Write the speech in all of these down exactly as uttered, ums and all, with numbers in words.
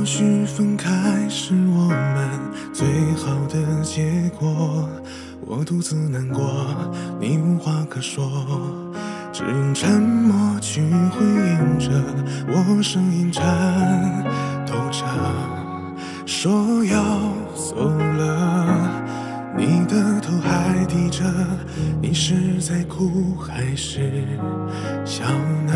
许分开是我们最好的结果，我独自难过，你无话可说，只用沉默去回应着我声音颤抖着，说要走了，你的头还低着，你是在哭还是笑呢？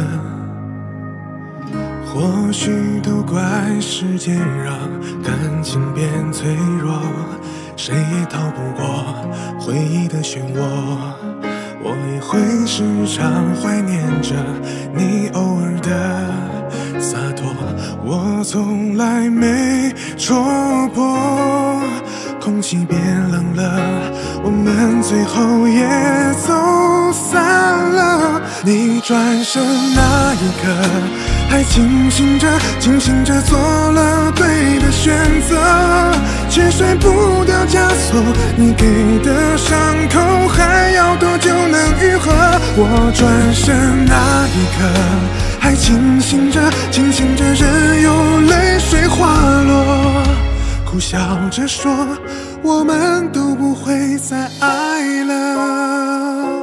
或许都怪时间让感情变脆弱，谁也逃不过回忆的漩涡。我也会时常怀念着你偶尔的洒脱，我从来没戳破。空气变冷了，我们最后也走散了。你转身那一刻，还庆幸着，庆幸着做了对的选择，却甩不掉枷锁。你给的伤口还要多久能愈合？我转身那一刻，还庆幸着，庆幸着任由泪水滑落，苦笑着说，我们都不会再爱了。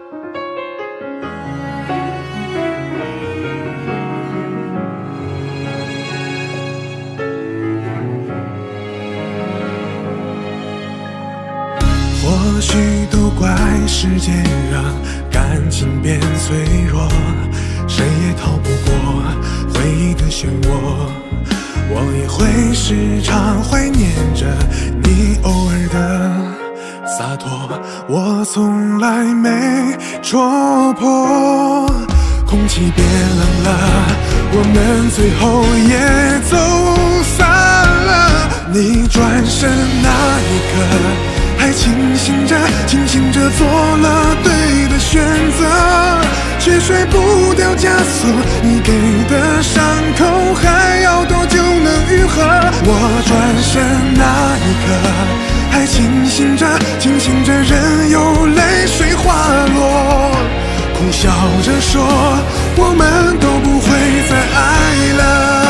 或许都怪时间让感情变脆弱，谁也逃不过回忆的漩涡。我也会时常怀念着你偶尔的洒脱，我从来没戳破。空气变冷了，我们最后也走散了。你转身那一刻，还庆幸着，庆幸着做了对的选择，却甩不掉枷锁。你给的伤口还要多久能愈合？我转身那一刻，还庆幸着，庆幸着任由泪水滑落，苦笑着说，我们都不会再爱了。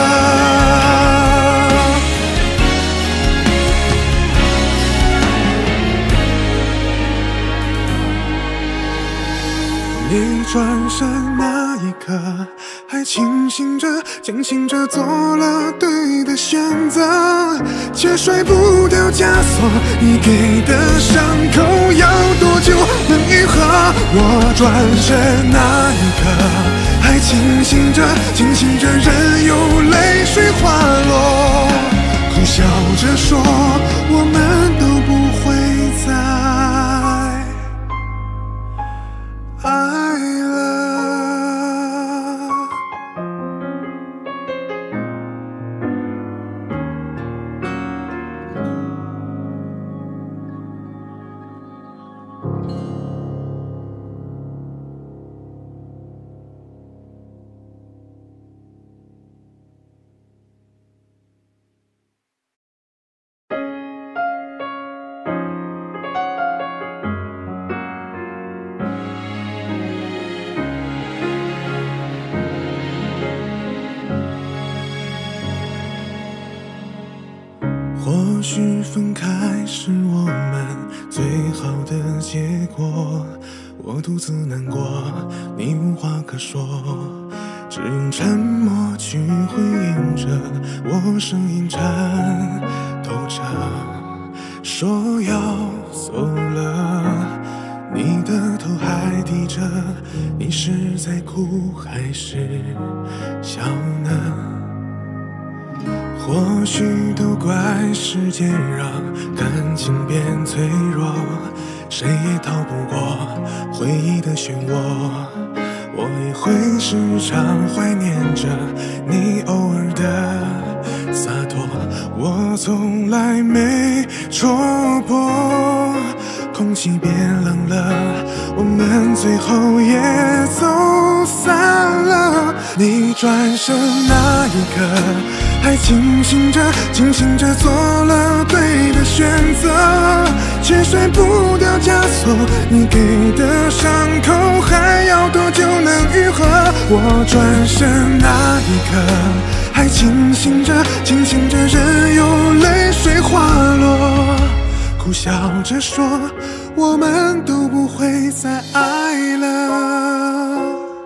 你转身那一刻，还庆幸着，庆幸着做了对的选择，却甩不掉枷锁。你给的伤口要多久能愈合？我转身那一刻，还庆幸着，庆幸着任由泪水滑落，苦笑着说，我们都不会再爱了。或许分开是我们最好的结果，我独自难过，你无话可说，只用沉默去回应着我声音颤抖着，说要走了，你的头还低着，你是在哭还是笑呢？或许都怪时间让感情变脆弱，谁也逃不过回忆的漩涡。我也会时常怀念着你偶尔的洒脱，我从来没戳破。空气变冷了，我们最后也走散了。你转身那一刻，还庆幸着，庆幸着做了对的选择，却甩不掉枷锁。你给的伤口还要多久能愈合？我转身那一刻，还庆幸着，庆幸着苦笑着说，我们都不会再爱了。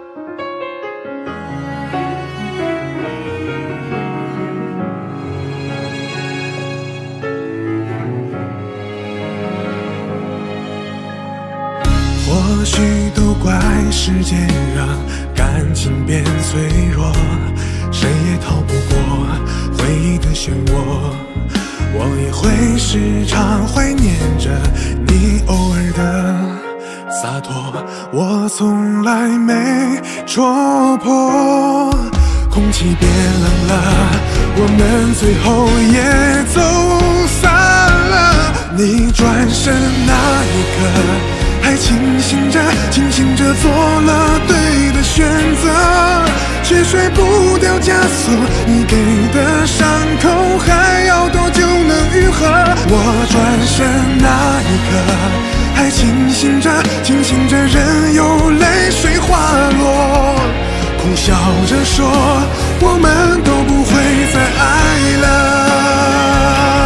或许都怪时间让感情变脆弱，谁也逃不过回忆的漩涡。我也会时常怀念着你偶尔的洒脱，我从来没戳破。空气变冷了，我们最后也走散了。你转身那一刻还清醒着，清醒着做了对的选择，却甩不掉枷锁。你给的伤口还要多久能愈合？我转身那一刻还清醒着，清醒着任由泪水滑落，苦笑着说我们都不会再爱了。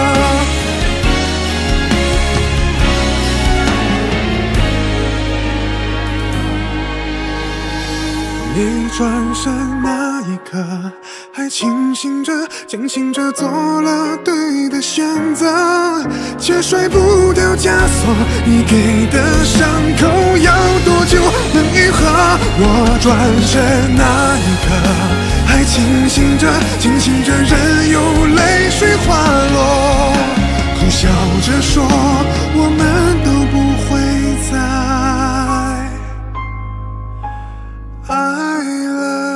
你转身那一刻还清醒着，清醒着做了对的选择，却甩不掉枷锁。你给的伤口要多久能愈合？我转身那一刻还清醒着，清醒着任由泪水滑落，苦笑着说我们都不会再爱了。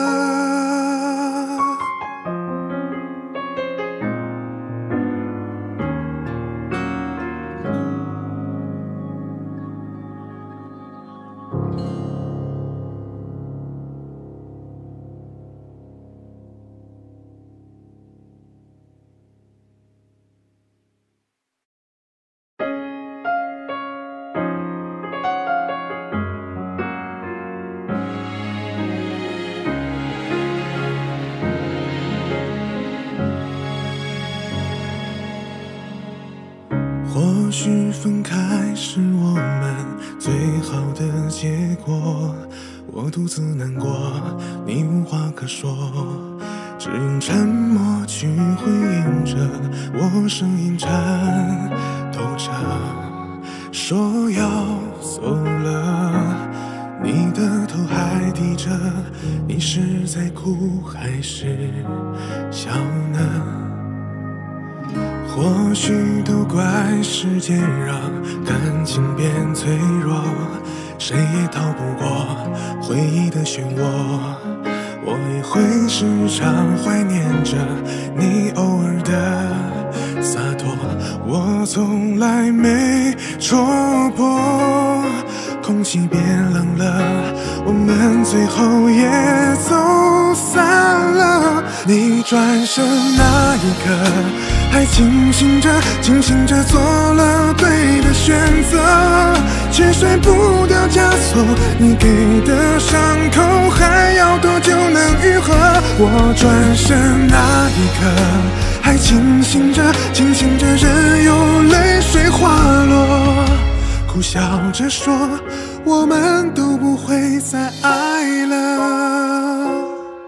或许分开是我们最好的结果，我独自难过，你无话可说，只用沉默去回应着我声音颤抖着，说要走了，你的头还低着，你是在哭还是笑呢？或许都怪时间让感情变脆弱，谁也逃不过回忆的漩涡。我也会时常怀念着你偶尔的洒脱，我从来没戳破。空气变冷了，我们最后也走散了。你转身那一刻还清醒着，清醒着做了对的选择，却甩不掉枷锁。你给的伤口还要多久能愈合？我转身那一刻还清醒着，清醒着任由泪水滑落，苦笑着说我们都不会再爱了。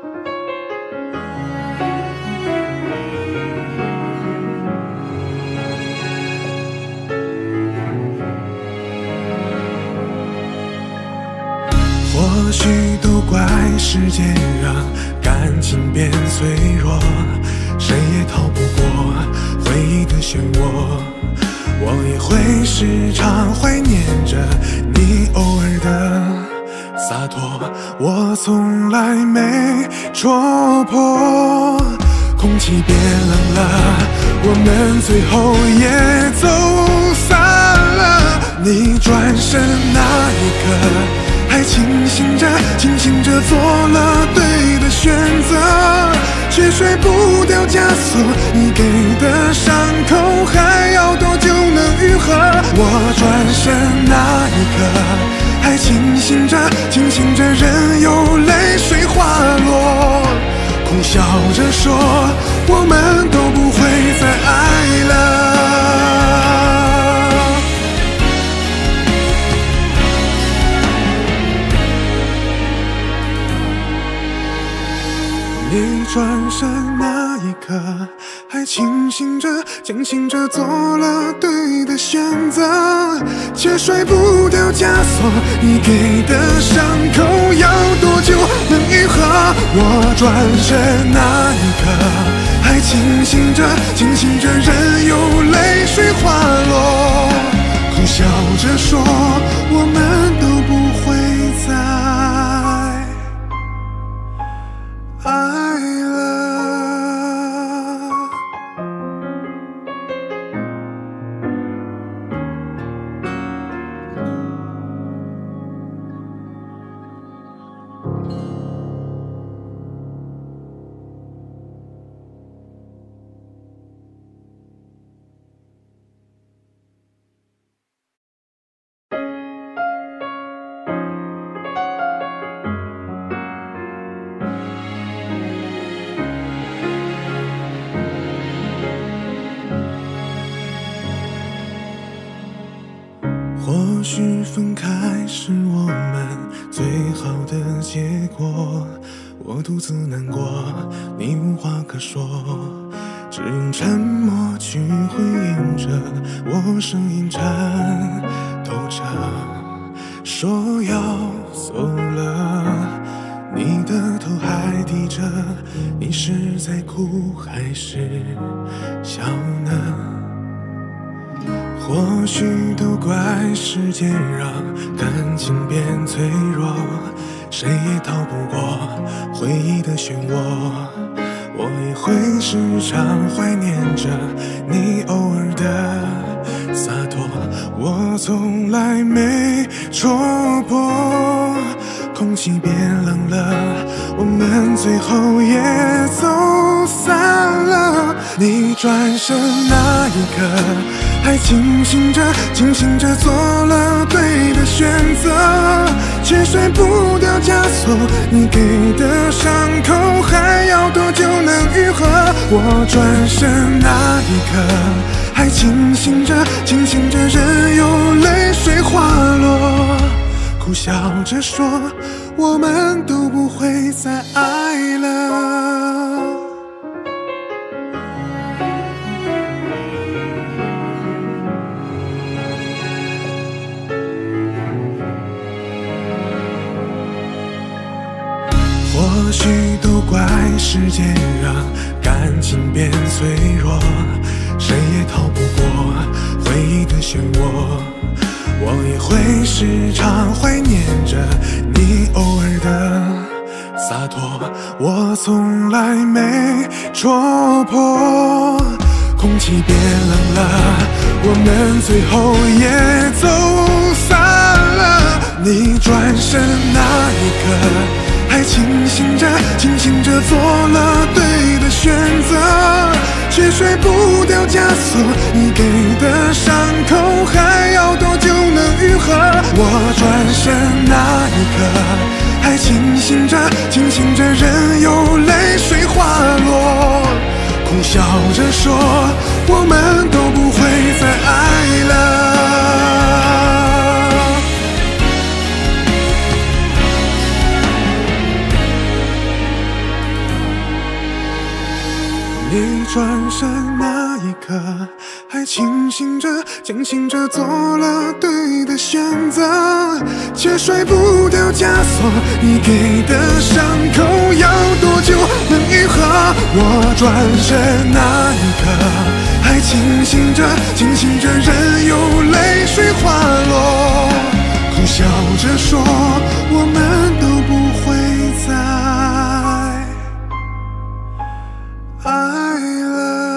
或许都怪时间让感情变脆弱，谁也逃不过回忆的漩涡。我也会时常怀念着你偶尔的洒脱，我从来没戳破。空气变冷了，我们最后也走散了。你转身那一刻还清醒着，清醒着做了对的选择，却甩不掉枷锁。你给的伤口还要多久能愈合？我转身那一刻还清醒着，清醒着任由泪水滑落，苦笑着说我们都不会再爱了。 身那一刻，还清醒着，清醒着做了对的选择，却甩不掉枷锁。你给的伤口要多久能愈合？我转身那一刻，还清醒着，清醒着，任由泪水滑落，苦笑着说，我们都不会再爱了。或许分开是我们最好的结果，我独自难过，你无话可说，只用沉默去回应着我声音颤抖着，说要走了，你的头还低着，你是在哭还是笑呢？或许都怪时间让感情变脆弱，谁也逃不过回忆的漩涡。我也会时常怀念着你偶尔的洒脱，我从来没戳破。空气变冷了，我们最后也走散了。你转身那一刻，还清醒着，清醒着做了对的选择，却甩不掉枷锁。你给的伤口还要多久能愈合？我转身那一刻，还清醒着，清醒着，任由泪水滑落，苦笑着说，我们都不会再爱了。或许都怪时间让感情变脆弱，谁也逃不过回忆的漩涡。我也会时常怀念着你偶尔的洒脱，我从来没戳破。空气变冷了，我们最后也走散了。你转身那一刻，还清醒着，清醒着做了对的选择，却甩不掉枷锁。你给的伤口还要多久能愈合？我转身那一刻，还清醒着，清醒着，任由泪水滑落，苦笑着说，我们都不会再爱了。你转身那一刻，还清醒着，清醒着做了对的选择，却甩不掉枷锁。你给的伤口要多久能愈合？我转身那一刻，还清醒着，清醒着，任由泪水滑落，苦笑着说，我们都不会再爱了。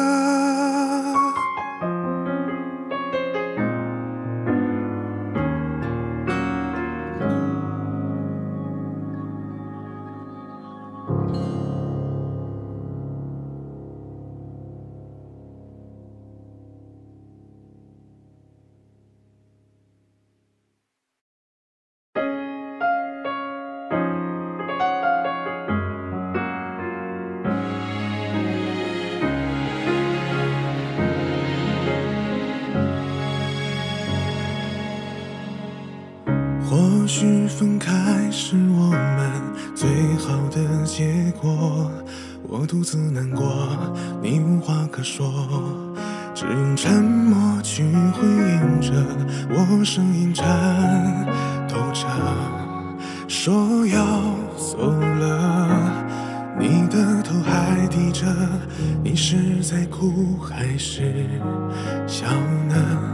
或许分开是我们最好的结果， 我独自难过，你无话可说，只用沉默去回应着我声音颤抖着，说要走了，你的头还低着，你是在哭还是笑呢？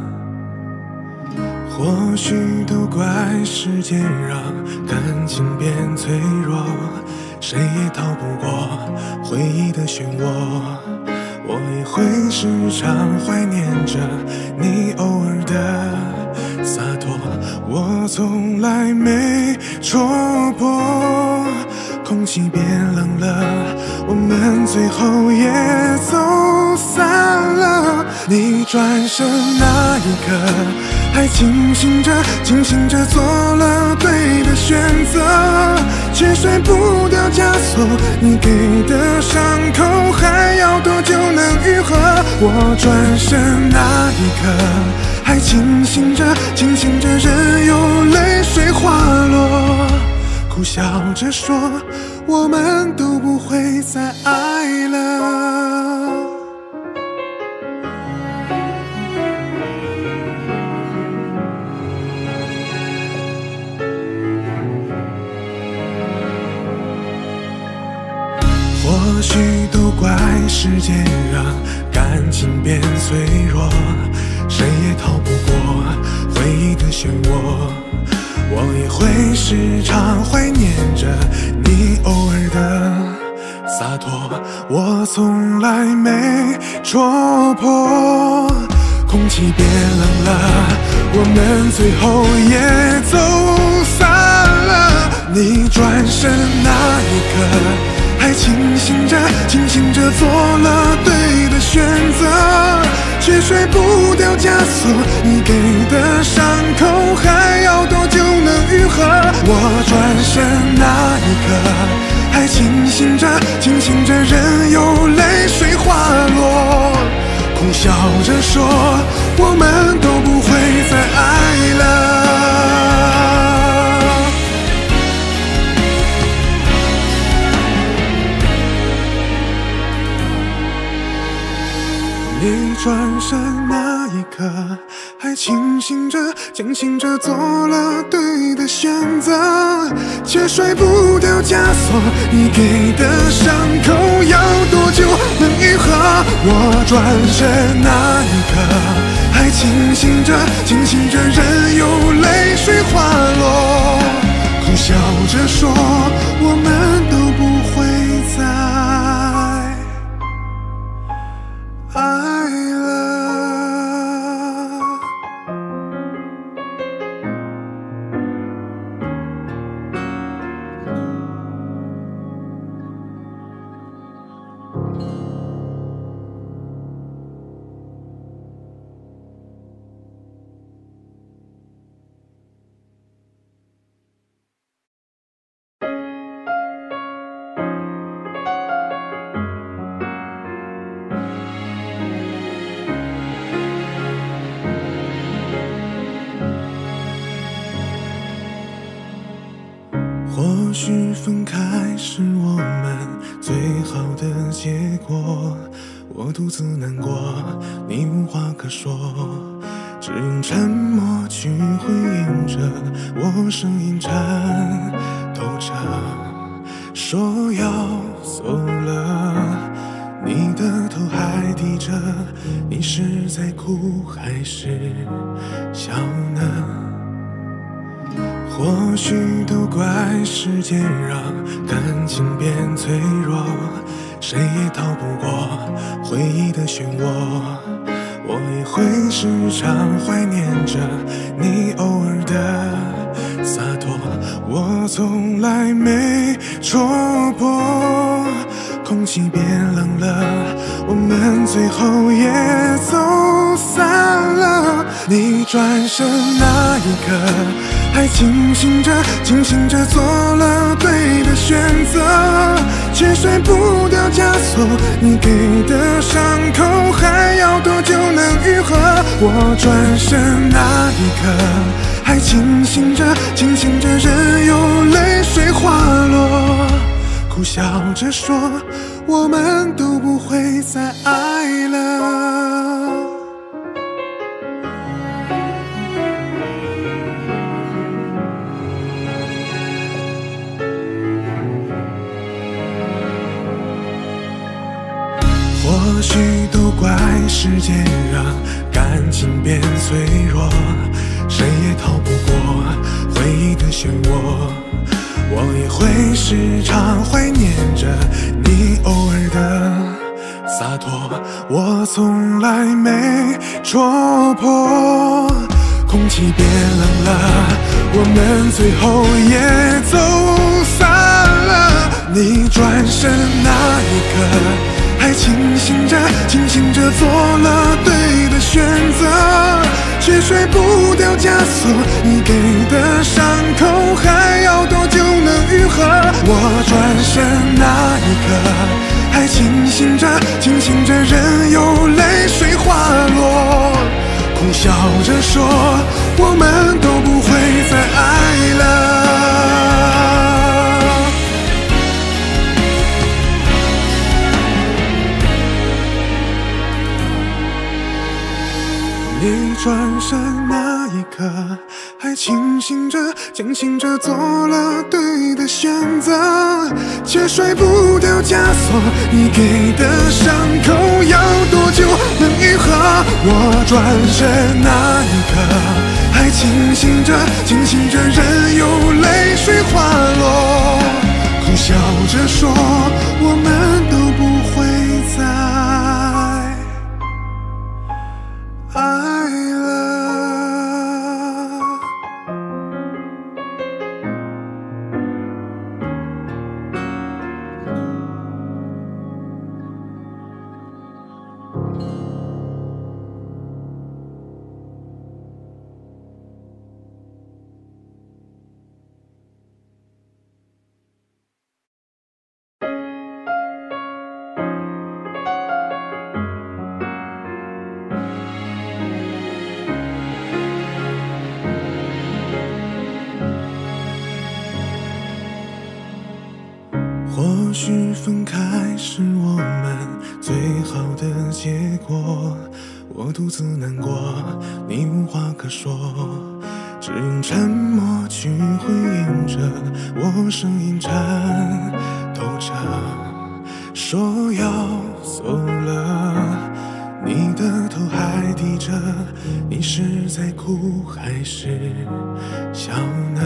或许都怪时间让感情变脆弱，谁也逃不过回忆的漩涡。我也会时常怀念着你偶尔的洒脱，我从来没戳破。空气变冷了，我们最后也走散了。你转身那一刻，还清醒着，清醒着做了对的选择，却甩不掉枷锁。你给的伤口还要多久能愈合？我转身那一刻，还清醒着，清醒着，任由泪水滑落，苦笑着说，我们都不会再爱了。或许都怪时间让感情变脆弱，谁也逃不过回忆的漩涡。我也会时常怀念着你偶尔的洒脱，我从来没戳破。空气变冷了，我们最后也走散了。你转身那一刻，还清醒着，清醒着做了对的选择，却甩不掉枷锁。你给的伤口还要多久能愈合？我转身那一刻，还清醒着，清醒着，任由泪水滑落，苦笑着说，我们都不会再爱了。你转身那一刻，还清醒着，清醒着做了对的选择，却甩不掉枷锁。你给的伤口要多久能愈合？我转身那一刻，还清醒着，清醒着，任由泪水滑落，苦笑着说，我们都不会再爱了。或许分开是我们最好的结果，我独自难过，你无话可说，只用沉默去回应着我声音颤抖着，说要走了，你的头还低着，你是在哭还是笑呢？或许都怪时间让感情变脆弱，谁也逃不过回忆的漩涡。我也会时常怀念着你偶尔的洒脱，我从来没戳破。空气变冷了，我们最后也走散了。你转身那一刻，还清醒着，清醒着做了对的选择，却甩不掉枷锁。你给的伤口还要多久能愈合？我转身那一刻，还清醒着，清醒着，任由泪水滑落，苦笑着说， 我们都不会再爱了。或许都怪时间让感情变脆弱，谁也逃不过回忆的漩涡。我也会时常怀念着你偶尔的洒脱，我从来没戳破。空气变冷了，我们最后也走散了。你转身那一刻还清醒着，清醒着做了对的选择，却甩不掉枷锁。你给的伤口还要多久能愈合？我转身那一刻还清醒着，清醒着任由泪水滑落，苦笑着说我们都不会再爱了。你转身那一刻还清醒着，清醒着做了对的选择，却甩不掉枷锁。你给的伤口要多久能愈合？我转身那一刻还清醒着，清醒着任由泪水滑落，苦笑着说我们都不会再爱了。或许分开是我们最好的结果，我独自难过，你无话可说，只用沉默去回应着我声音颤抖着，说要走了，你的头还低着，你是在哭还是笑呢？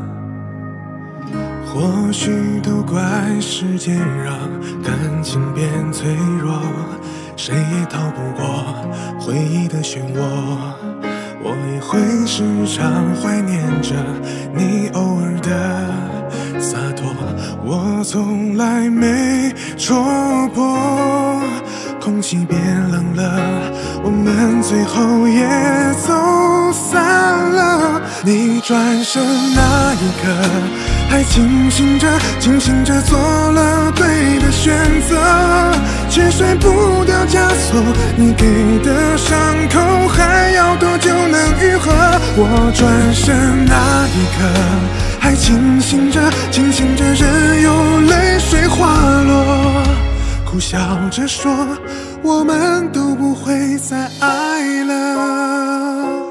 或许都怪时间让感情变脆弱，谁也逃不过回忆的漩涡。我也会时常怀念着你偶尔的洒脱，我从来没戳破。空气变冷了，我们最后也走散了。你转身那一刻还清醒着，清醒着做了对的选择，却甩不掉枷锁。你给的伤口还要多久能愈合？我转身那一刻还清醒着，清醒着任由泪水滑落，苦笑着说我们都不会再爱了。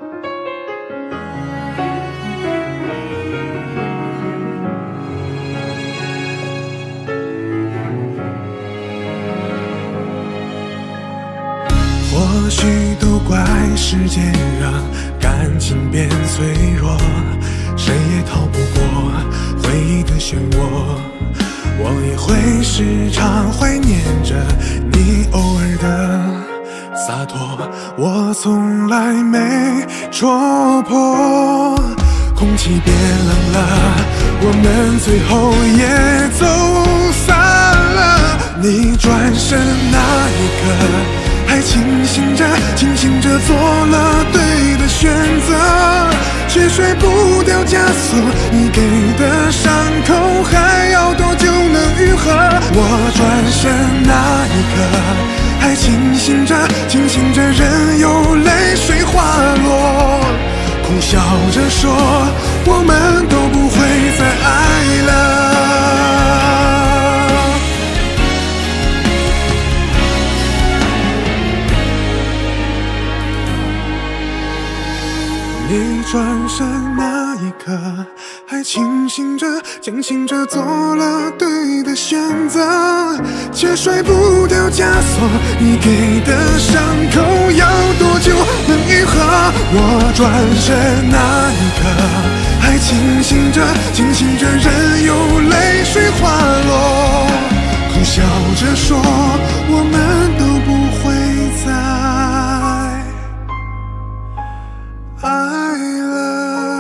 或许都怪时间让感情变脆弱，谁也逃不过回忆的漩涡。我也会时常怀念着你偶尔的洒脱，我从来没戳破。空气变冷了，我们最后也走散了。你转身那一刻还清醒着，清醒着做了对的选择，却甩不掉枷锁。你给的伤口还要多久能愈合？我转身那一刻还清醒着，清醒着任由泪水滑落，苦笑着说我们都不会再爱了。 转身那一刻，还清醒着，清醒着做了对的选择，却甩不掉枷锁。你给的伤口要多久能愈合？我转身那一刻，还清醒着，清醒着，任由泪水滑落，苦笑着说，我们都不会再爱了。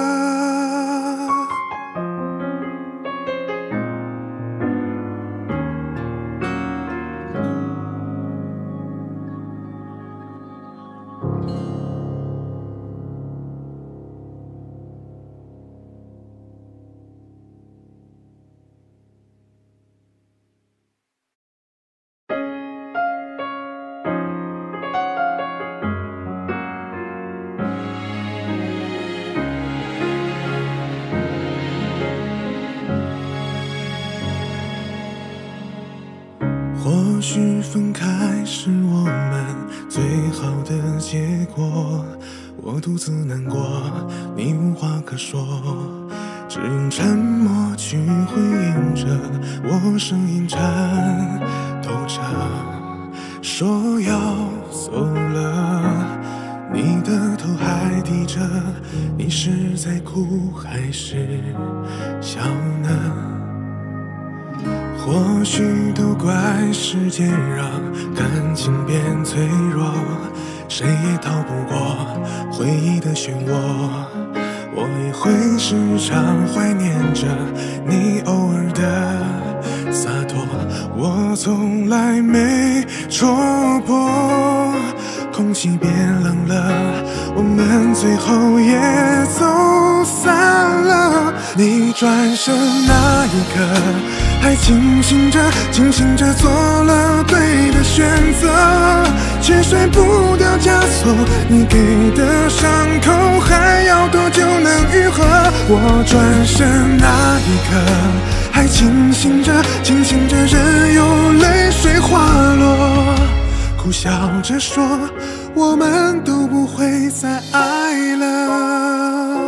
或许分开是我们最好的结果，我独自难过，你无话可说，只用沉默去回应着我声音颤抖着，说要走了，你的头还低着，你是在哭还是笑呢？或许都怪时间让感情变脆弱，谁也逃不过回忆的漩涡。我也会时常怀念着你偶尔的洒脱，我从来没戳破。空气变冷了，我们最后也走散了。你转身那一刻，还清醒着，清醒着做了对的选择，却甩不掉枷锁。你给的伤口还要多久能愈合？我转身那一刻，还清醒着，清醒着，任由泪水滑落，苦笑着说，我们都不会再爱了。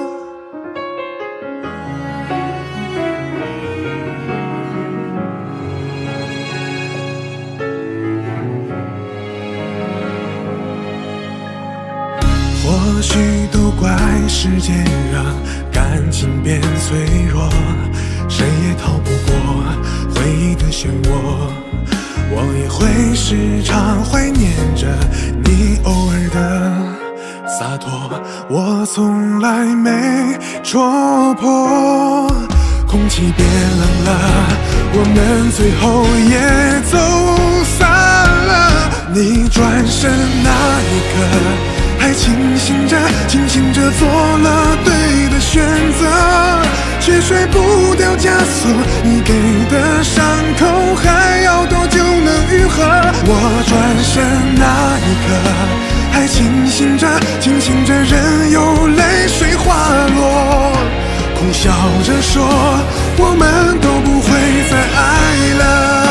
或许都怪时间让感情变脆弱，谁也逃不过回忆的漩涡。我也会时常怀念着你偶尔的洒脱，我从来没戳破。空气变冷了，我们最后也走散了。你转身那一刻，还清醒着，清醒着做了对的选择，却甩不掉枷锁。你给的伤口还要多久能愈合？我转身那一刻，还清醒着，清醒着，任由泪水滑落，苦笑着说，我们都不会再爱了。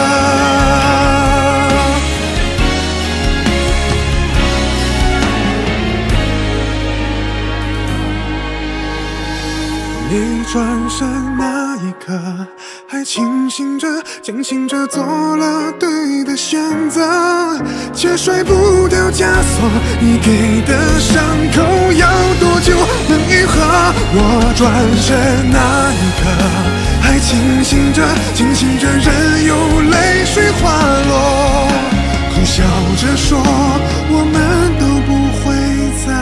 你转身那一刻，还清醒着，清醒着做了对的选择，却甩不掉枷锁。你给的伤口要多久能愈合？我转身那一刻，还清醒着，清醒着，任由泪水滑落，苦笑着说，我们都不会再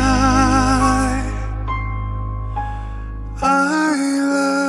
爱了。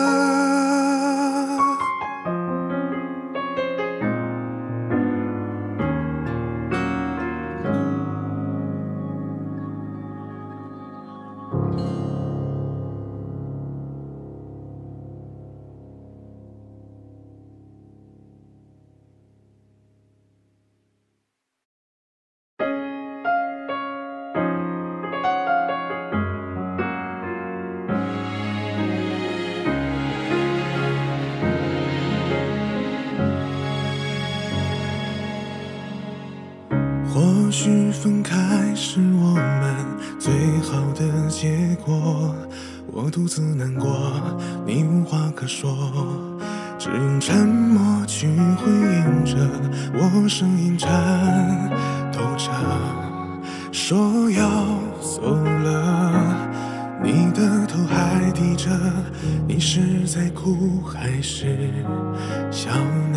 或许分开是我们最好的结果， 我独自难过，你无话可说，只用沉默去回应着我声音颤抖着，说要走了，你的头还低着，你是在哭还是笑呢？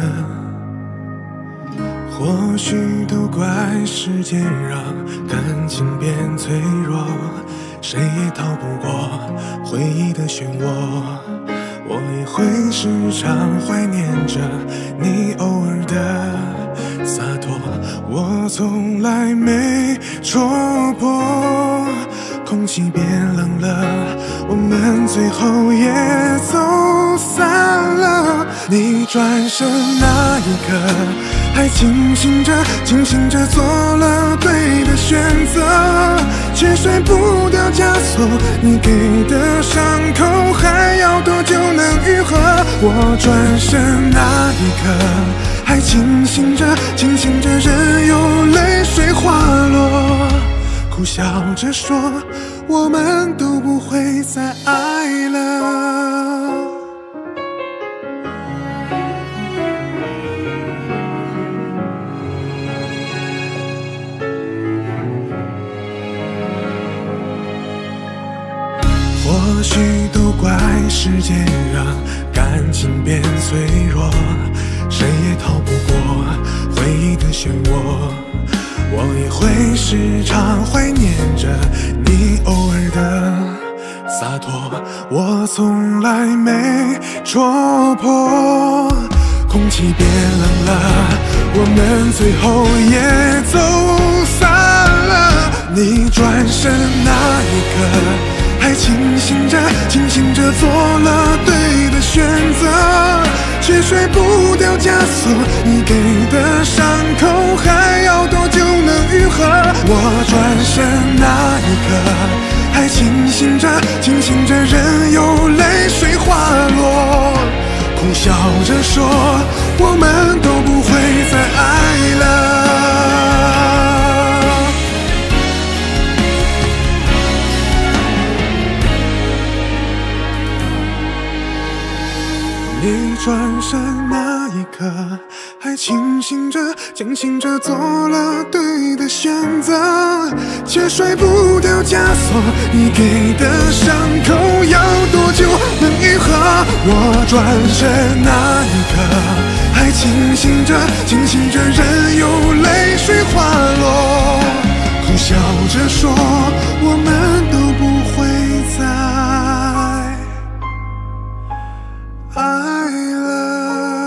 或许都怪时间让感情变脆弱，谁也逃不过回忆的漩涡。我也会时常怀念着你偶尔的洒脱，我从来没戳破。空气变冷了，我们最后也走散了。你转身那一刻，还庆幸着，庆幸着做了对的选择，却甩不掉枷锁。你给的伤口还要多久能愈合？我转身那一刻，还庆幸着，庆幸着任由泪水滑落，苦笑着说，我们都不会再爱了。或许都怪时间让感情变脆弱，谁也逃不过回忆的漩涡。我也会时常怀念着你偶尔的洒脱，我从来没戳破。空气变冷了，我们最后也走散了。你转身那一刻，还庆幸着，庆幸着做了对的选择，却甩不掉枷锁。你给的伤口还要多久能愈合？我转身那一刻，还庆幸着，庆幸着任由泪水滑落，苦笑着说，我们都不会再爱了。你转身那一刻，还庆幸着，庆幸着做了对的选择，却甩不掉枷锁。你给的伤口要多久能愈合？我转身那一刻，还庆幸着，庆幸着任由泪水滑落，苦笑着说，我们都不会再爱了。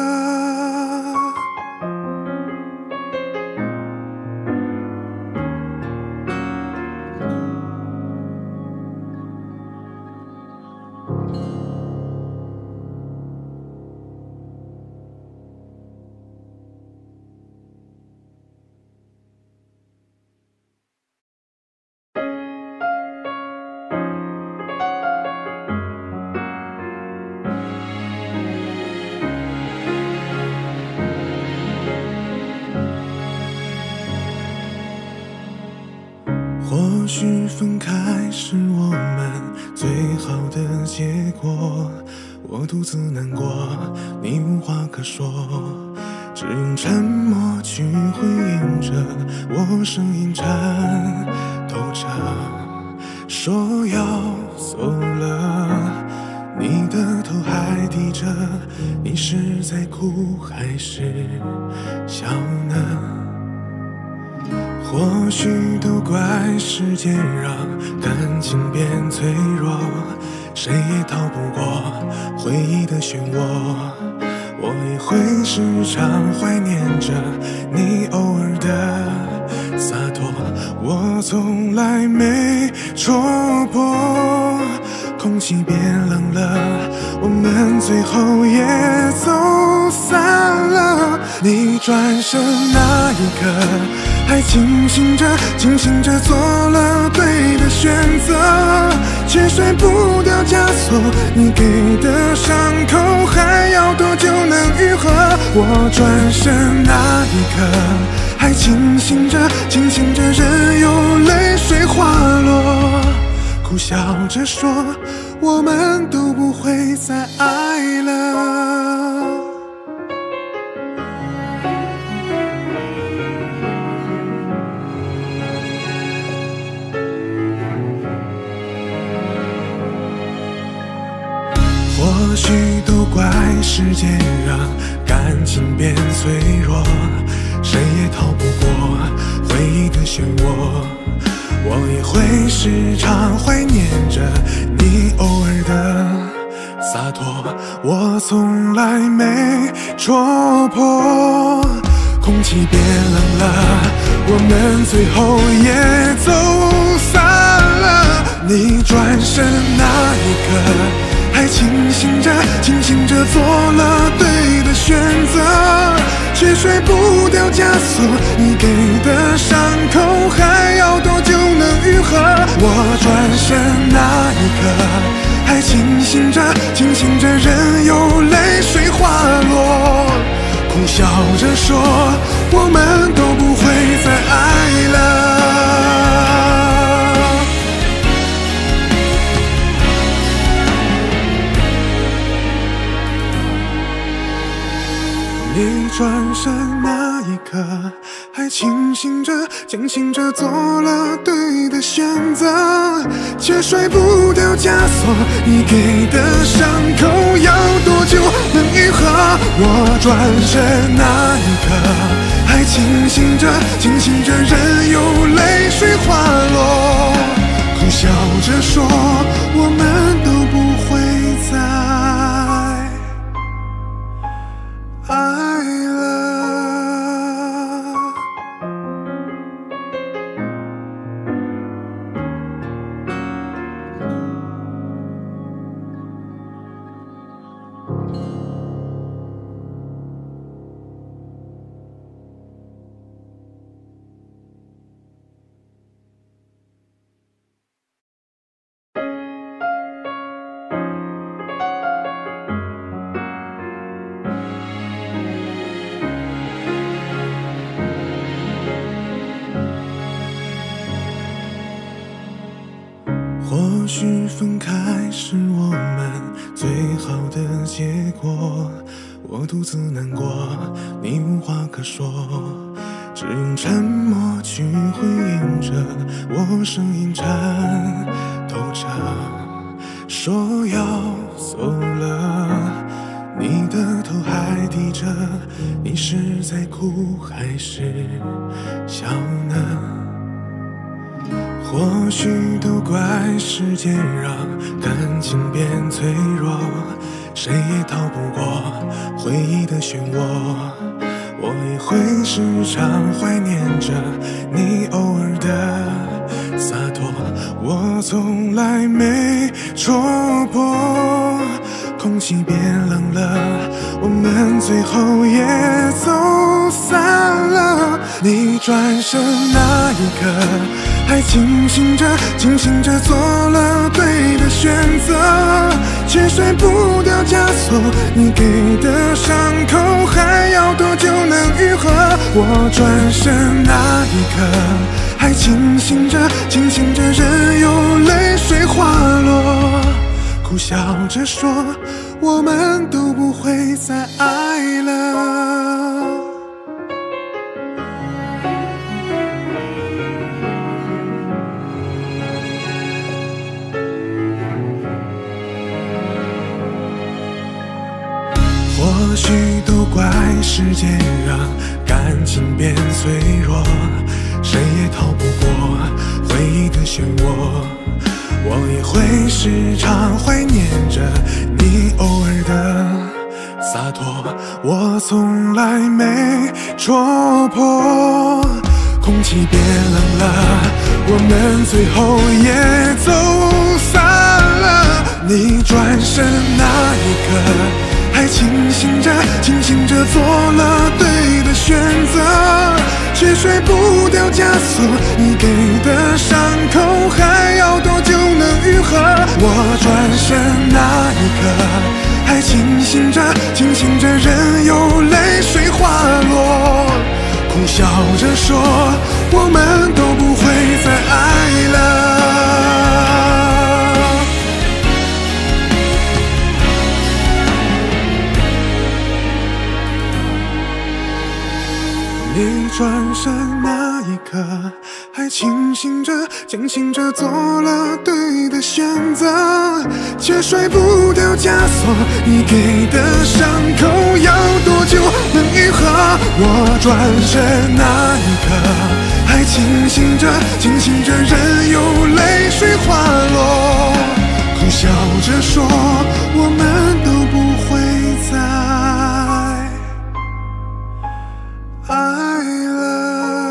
或许分开是我们最好的结果，我独自难过，你无话可说，只用沉默去回应着我声音颤抖着，说要走了，你的头还低着，你是在哭还是笑呢？或许都怪时间让感情变脆弱，谁也逃不过回忆的漩涡。我也会时常怀念着你偶尔的洒脱，我从来没戳破。空气变冷了，我们最后也走散了。你转身那一刻，还庆幸着，庆幸着做了对的选择，却甩不掉枷锁。你给的伤口还要多久能愈合？我转身那一刻，还庆幸着，庆幸着任由泪水滑落，苦笑着说， 我们都不会再爱了。或许都怪时间让感情变脆弱，谁也逃不过回忆的漩涡。我也会时常怀念着你偶尔的洒脱，我从来没戳破。空气变冷了，我们最后也走散了。你转身那一刻还清醒着，清醒着做了对的选择，却甩不掉枷锁。你给的伤口还要多久能愈合？我转身那一刻还清醒着，清醒着任由泪水滑落，苦笑着说我们都不会再爱了。你转身那一刻还清醒着，清醒着做了对的选择，却甩不掉枷锁。你给的伤口要多久能愈合？我转身那一刻还清醒着，清醒着任由泪水滑落，苦笑着说我们都不会再爱了。或许分开是我们最好的结果，我独自难过，你无话可说，只用沉默去回应着我声音颤抖着，说要走了，你的头还低着，你是在哭还是笑呢？或许都怪时间让感情变脆弱，谁也逃不过回忆的漩涡。我也会时常怀念着你偶尔的洒脱，我从来没戳破。空气变冷了，我们最后也走散了。你转身那一刻还清醒着，清醒着做了对的选择，却甩不掉枷锁。你给的伤口还要多久能愈合？我转身那一刻还清醒着，清醒着任由泪水滑落，苦笑着说我们都不会再爱了。或许都怪时间让感情变脆弱，谁也逃不过回忆的漩涡。我也会时常怀念着你偶尔的洒脱，我从来没戳破。空气变冷了，我们最后也走散了。你转身那一刻还清醒着，清醒着做了对的选择，却甩不掉枷锁。你给的伤口还要多久能愈合？我转身那一刻还清醒着，清醒着任由泪水滑落，苦笑着说我们都不会再爱了。 还庆幸着庆幸着做了对的选择，却甩不掉枷锁，你给的伤口要多久能愈合？我转身那一刻，还庆幸着庆幸着任由泪水滑落，苦笑着说我们都不会再爱了。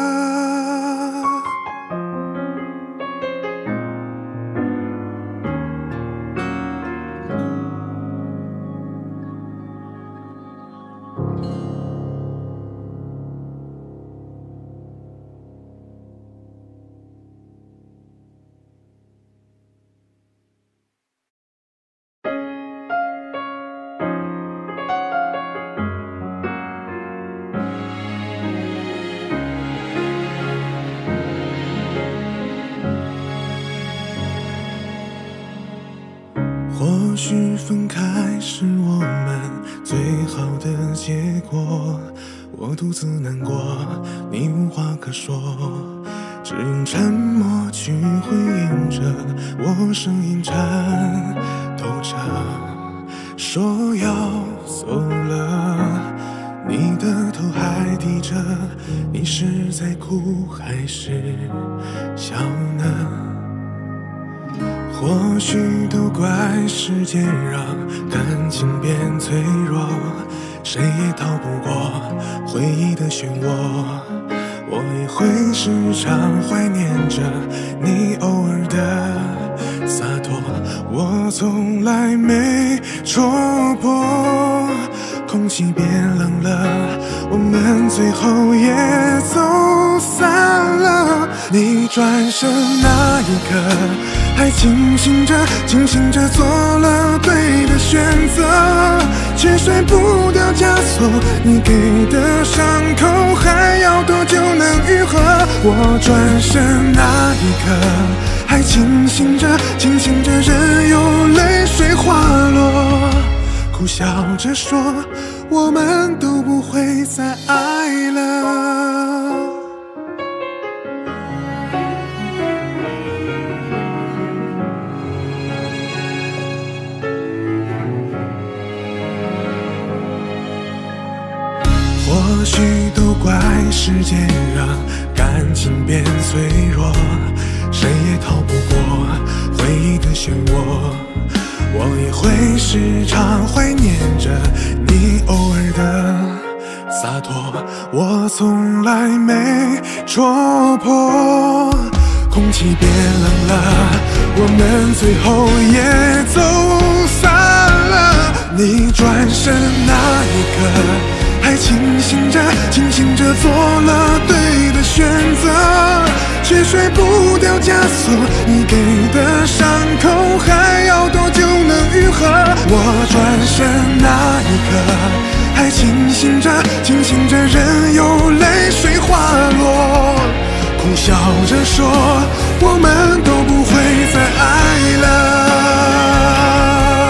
或许分开是我们最好的结果，我独自难过，你无话可说，只用沉默去回应着我声音颤抖着，说要走了，你的头还低着，你是在哭还是笑呢？或许都怪时间让感情变脆弱，谁也逃不过回忆的漩涡。我也会时常怀念着你偶尔的洒脱，我从来没戳破。空气变冷了，我们最后也走散了。你转身那一刻，还庆幸着庆幸着做了对的选择，却甩不掉枷锁，你给的伤口还要多久能愈合？我转身那一刻，还庆幸着庆幸着任由泪水滑落，苦笑着说我们都不会再爱了。或许都怪时间让感情变脆弱，谁也逃不过回忆的漩涡。我也会时常怀念着你偶尔的洒脱，我从来没戳破。空气变冷了，我们最后也走散了。你转身那一刻，还庆幸着庆幸着做了对的选择，却甩不掉枷锁，你给的伤口还要多久能愈合？我转身那一刻，还庆幸着庆幸着任由泪水滑落，苦笑着说我们都不会再爱了。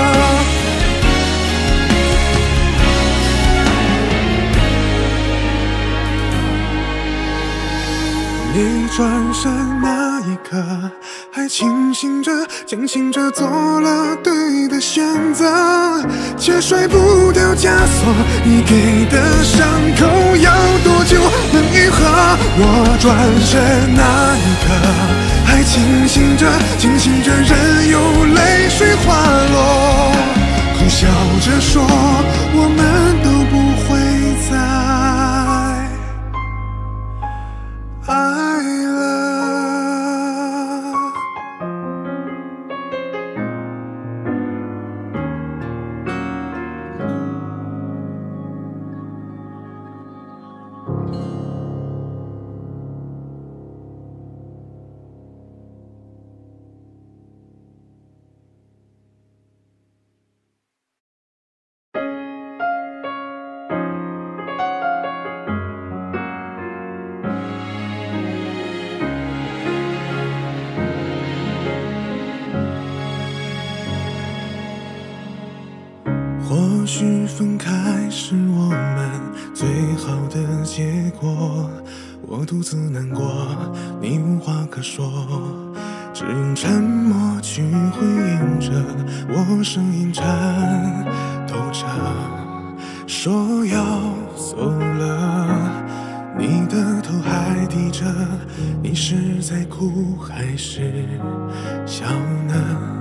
你转身那一刻，还庆幸着庆幸着做了对的选择，却甩不掉枷锁，你给的伤口要多久能愈合？我转身那一刻，还庆幸着庆幸着任由泪水滑落，苦笑着说我们都不会再爱了。或许分开是我们最好的结果，我独自难过，你无话可说，只用沉默去回应着我声音颤抖着，说要走了，你的头还低着，你是在哭还是笑呢？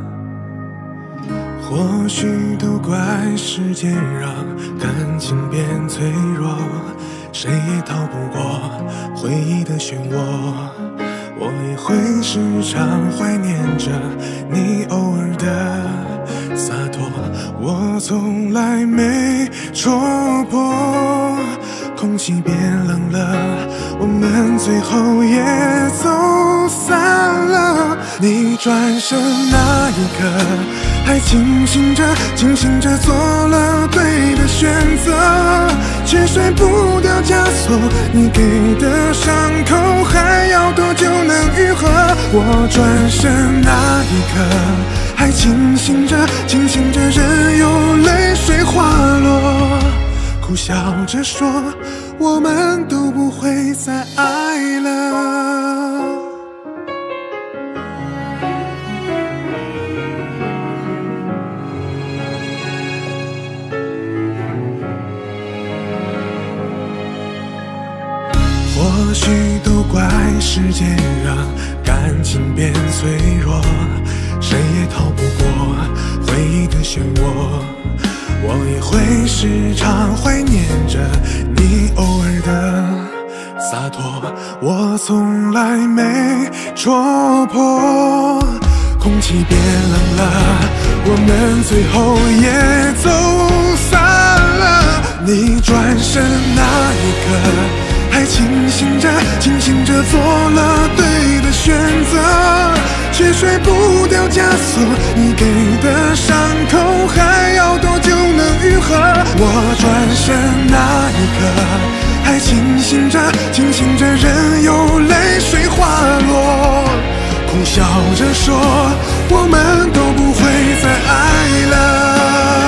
或许都怪时间让感情变脆弱，谁也逃不过回忆的漩涡。我也会时常怀念着你偶尔的洒脱，我从来没戳破。空气变冷了，我们最后也走散了。你转身那一刻，还清醒着，清醒着做了对的选择，却甩不掉枷锁。你给的伤口还要多久能愈合？我转身那一刻，还清醒着，清醒着，任由泪水滑落，苦笑着说，我们都不会再爱了。或许都怪时间让感情变脆弱，谁也逃不过回忆的漩涡。我也会时常怀念着你偶尔的洒脱，我从来没戳破。空气变冷了，我们最后也走散了。你转身那一刻，还清醒着，清醒着做了对的选择，却甩不掉枷锁。你给的伤口还要多久能愈合？我转身那一刻，还清醒着，清醒着，任由泪水滑落，苦笑着说，我们都不会再爱了。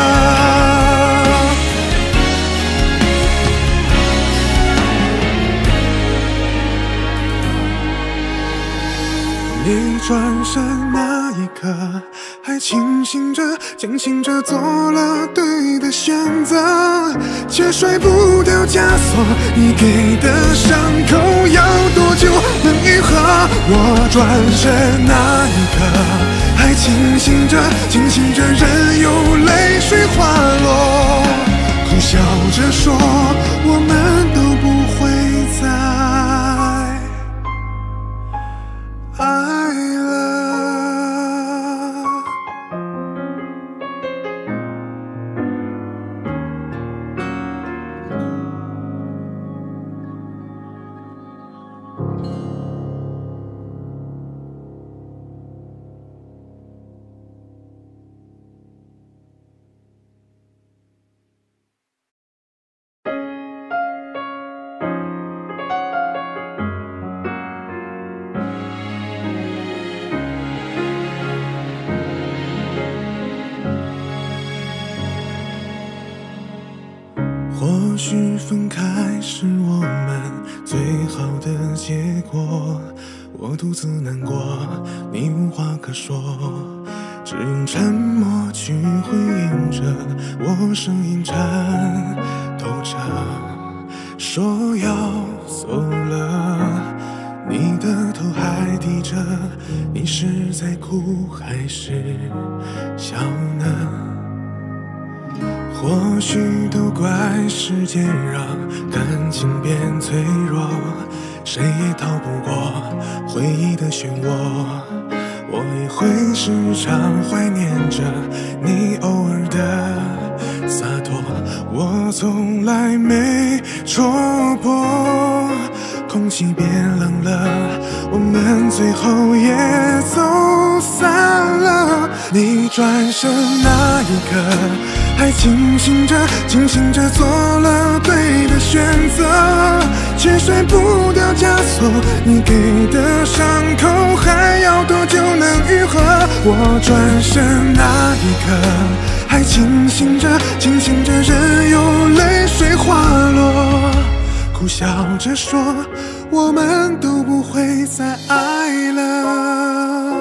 你转身那一刻，还清醒着，清醒着做了对的选择，却甩不掉枷锁。你给的伤口要多久能愈合？我转身那一刻，还清醒着，清醒着，任由泪水滑落，苦笑着说，我们都不会再爱了。或许分开是我们最好的结果，我独自难过，你无话可说，只用沉默去回应着我声音颤抖着，说要走了，你的头还低着，你是在哭还是笑呢？或许都怪时间让感情变脆弱，谁也逃不过回忆的漩涡。我也会时常怀念着你偶尔的洒脱，我从来没戳破。空气变冷了，我们最后也走散了。你转身那一刻，还清醒着，清醒着做了对的选择，却甩不掉枷锁。你给的伤口还要多久能愈合？我转身那一刻，还清醒着，清醒着，任由泪水滑落，苦笑着说， 我们都不会再爱了。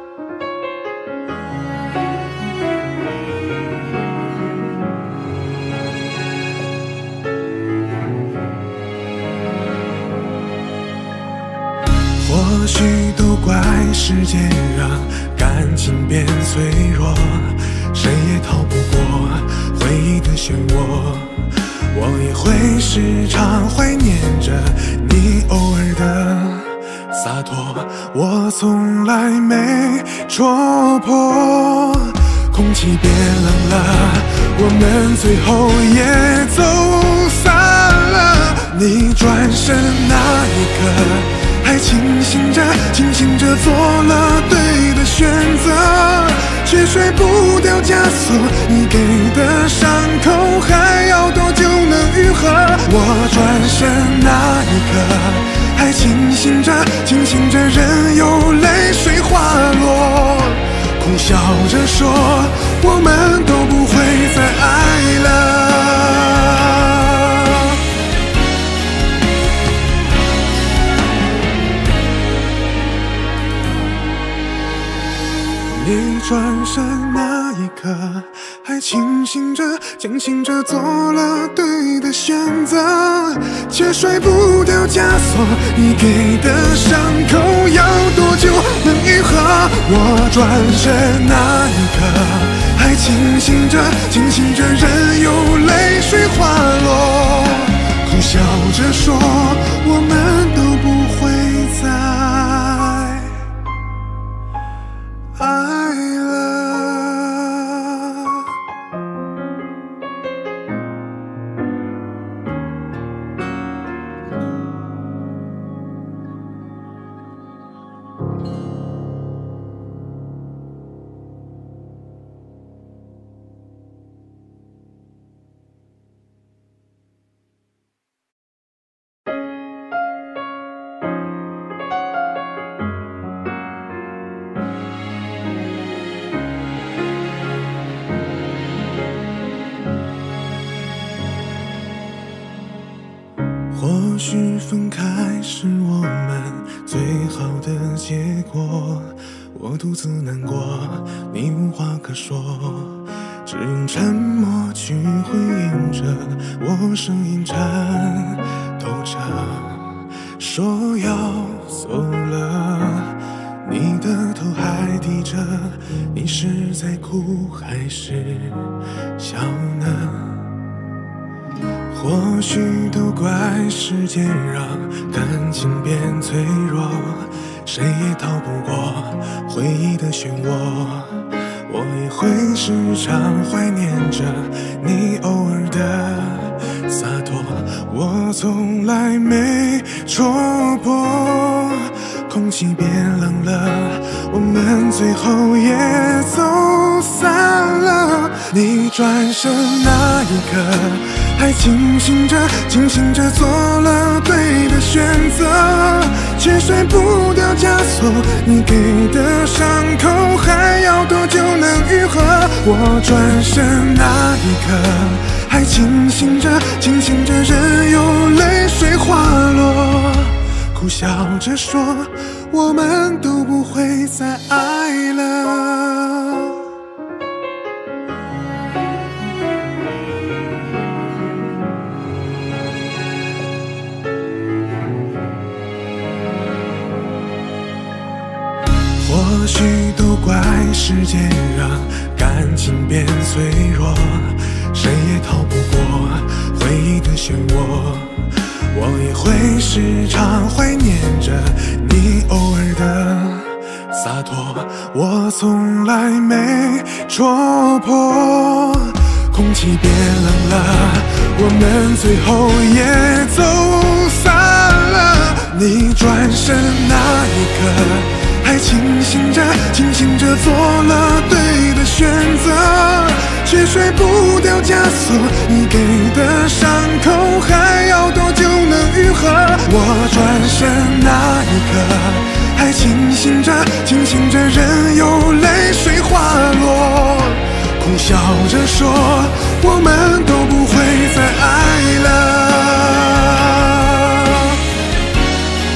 或许都怪时间让感情变脆弱，谁也逃不过回忆的漩涡。我也会时常怀念着你偶尔的洒脱，我从来没戳破。空气变冷了，我们最后也走散了。你转身那一刻还清醒着，清醒着做了对的选择，却甩不掉枷锁。你给的伤口还要多久能愈合？我转身那一刻还清醒着，清醒着任由泪水滑落，苦笑着说我们都不会再爱了。你转身那一刻还清醒着，清醒着做了对的选择，却甩不掉枷锁。你给的伤口要多久能愈合？我转身那一刻还清醒着，清醒着任由泪水滑落，苦笑着说我们都不会再爱了。或许分开是我们最好的结果，我独自难过，你无话可说，只用沉默去回应着我声音颤抖着，说要走了，你的头还低着，你是在哭还是笑呢？或许都怪时间让感情变脆弱，谁也逃不过回忆的漩涡。我也会时常怀念着你偶尔的洒脱，我从来没戳破。空气变冷了，我们最后也走散了。你转身那一刻还清醒着，清醒着做了对的选择，却甩不掉枷锁。你给的伤口还要多久能愈合？我转身那一刻还清醒着，清醒着任由泪水滑落，苦笑着说我们都不会再爱了。或许都怪时间让感情变脆弱，谁也逃不过回忆的漩涡。我也会时常怀念着你偶尔的洒脱，我从来没戳破。空气变冷了，我们最后也走散了。你转身那一刻还清醒着，清醒着做了对的选择，却甩不掉枷锁。你给的伤口还要多久能愈合？我转身那一刻还清醒着，清醒着任由泪水滑落，苦笑着说我们都不会再爱了。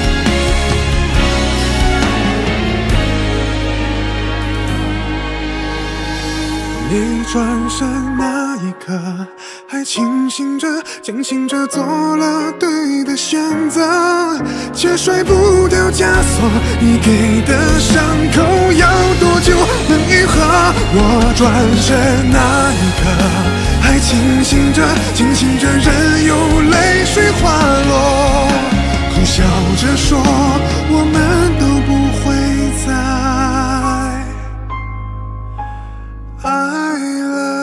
你转身那一刻，还清醒着，清醒着做了对的选择，却甩不掉枷锁。你给的伤口要多久能愈合？我转身那一刻，还清醒着，清醒着，任由泪水滑落，苦笑着说，我们都不会再爱了。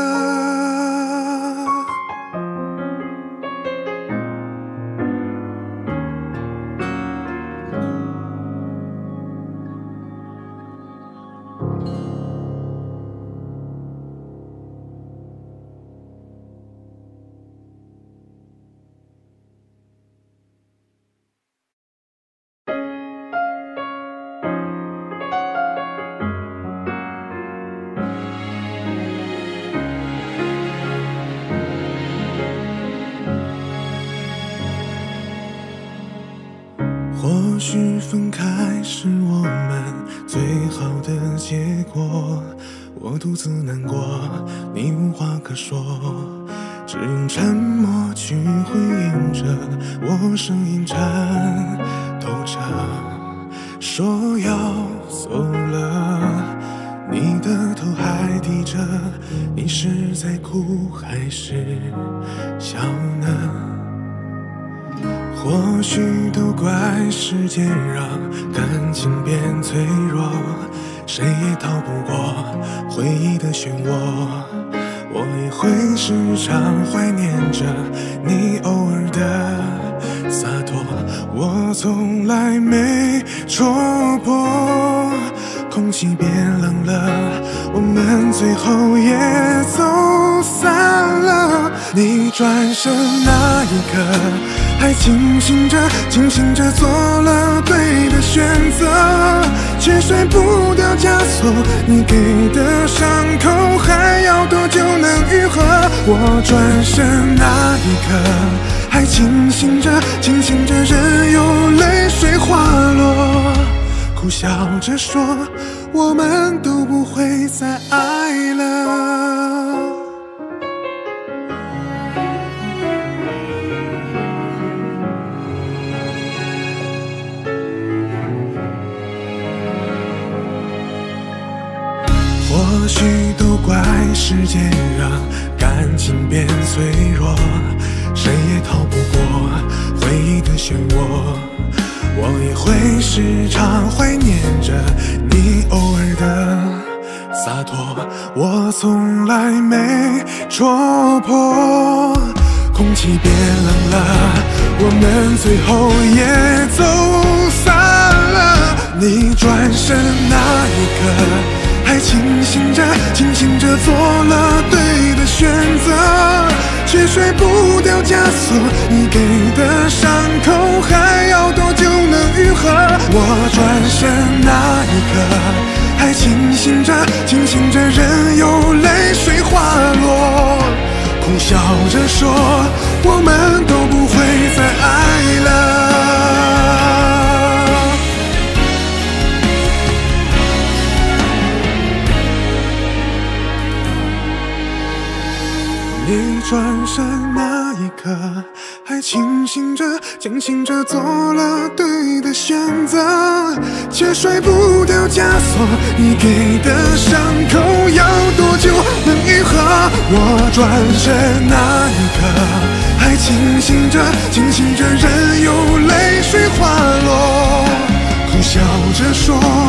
或许分开是我们最好的结果，我独自难过，你无话可说，只用沉默去回应着我声音颤抖着，说要走了，你的头还低着，你是在哭还是笑呢？或许都怪时间让感情变脆弱，谁也逃不过回忆的漩涡。我也会时常怀念着你偶尔的洒脱，我从来没戳破。空气变冷了，我们最后也走散了。你转身那一刻，还清醒着，清醒着做了对的选择，却甩不掉枷锁。你给的伤口还要多久能愈合？我转身那一刻，还清醒着，清醒着，任由泪水滑落，苦笑着说，我们都不会再爱了。或许都怪时间让感情变脆弱，谁也逃不过回忆的漩涡。我也会时常怀念着你偶尔的洒脱，我从来没戳破。空气变冷了，我们最后也走散了。你转身那一刻，还清醒着，清醒着做了对的选择，却甩不掉枷锁。你给的伤口还要多久能愈合？我转身那一刻，还清醒着，清醒着，任由泪水滑落，苦笑着说，我们都不会再爱了。你转身那一刻，还清醒着，清醒着做了对的选择，却甩不掉枷锁。你给的伤口要多久能愈合？我转身那一刻，还清醒着，清醒着，任由泪水滑落，苦笑着说，